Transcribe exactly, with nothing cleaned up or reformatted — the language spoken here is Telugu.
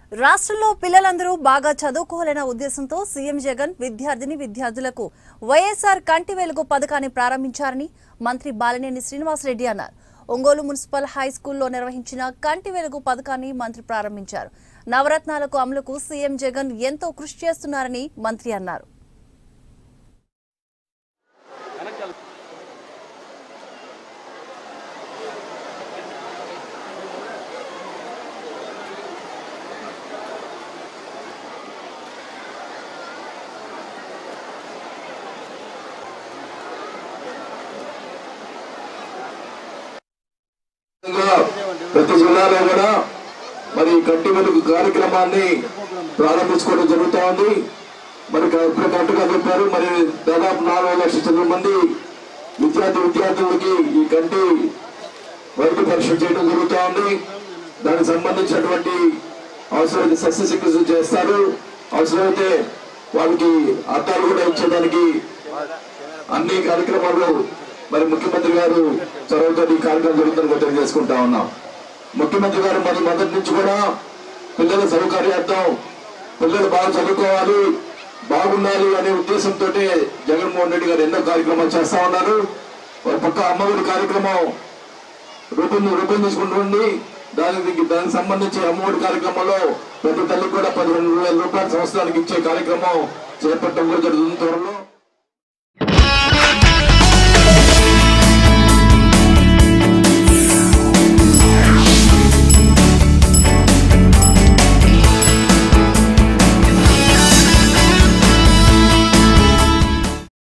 రాష్ట్రంలో పిల్లలందరూ బాగా చదువుకోవాలనే ఉద్దేశంతో సీఎం జగన్ విద్యార్థిని విద్యార్థులకు వైఎస్ఆర్ కంటి వెలుగు పథకాన్ని ప్రారంభించారని మంత్రి బాలినేని శ్రీనివాసరెడ్డి అన్నారు. ఒంగోలు మున్సిపల్ హై స్కూల్లో నిర్వహించిన కంటి వెలుగు పథకాన్ని మంత్రి ప్రారంభించారు. నవరత్నాలకు అమలుకు సీఎం జగన్ ఎంతో కృషి చేస్తున్నారని మంత్రి అన్నారు. ప్రతి జిల్లాలో కూడా మరి కంటి వెలుగు కార్యక్రమాన్ని ప్రారంభించుకోవడం జరుగుతూ ఉంది. మరి ఇప్పుడు కరెక్ట్గా చెప్పారు. మరి దాదాపు నాలుగు లక్షల మంది విద్యార్థి విద్యార్థులకి ఈ కంటి వైద్య పరీక్ష చేయడం జరుగుతూ ఉంది. దానికి సంబంధించినటువంటి అవసరమైతే శస్త్రచికిత్స చేస్తారు. అవసరమైతే వాళ్ళకి అద్దాలు కూడా ఇచ్చేదానికి అన్ని కార్యక్రమాలు మరి ముఖ్యమంత్రి గారు చొరవతో ఈ కార్యక్రమం జరుగుతుందని తెలియజేసుకుంటా ఉన్నాం. ముఖ్యమంత్రి గారు మరి మొదటి నుంచి కూడా పిల్లల సౌకర్యార్థం పిల్లలు బాగా చదువుకోవాలి, బాగుండాలి అనే ఉద్దేశంతో జగన్మోహన్ రెడ్డి గారు ఎన్నో కార్యక్రమాలు చేస్తా ఉన్నారు. ఒక పక్క అమ్మఒడి కార్యక్రమం రూపొంది రూపొందించుకుంటుంది. దానికి దానికి సంబంధించి అమ్మఒడి కార్యక్రమంలో ప్రతి తల్లికి కూడా పదిహేను వేల రూపాయల సంవత్సరానికి ఇచ్చే కార్యక్రమం చేపట్టడం కూడా జరుగుతుంది త్వరలో.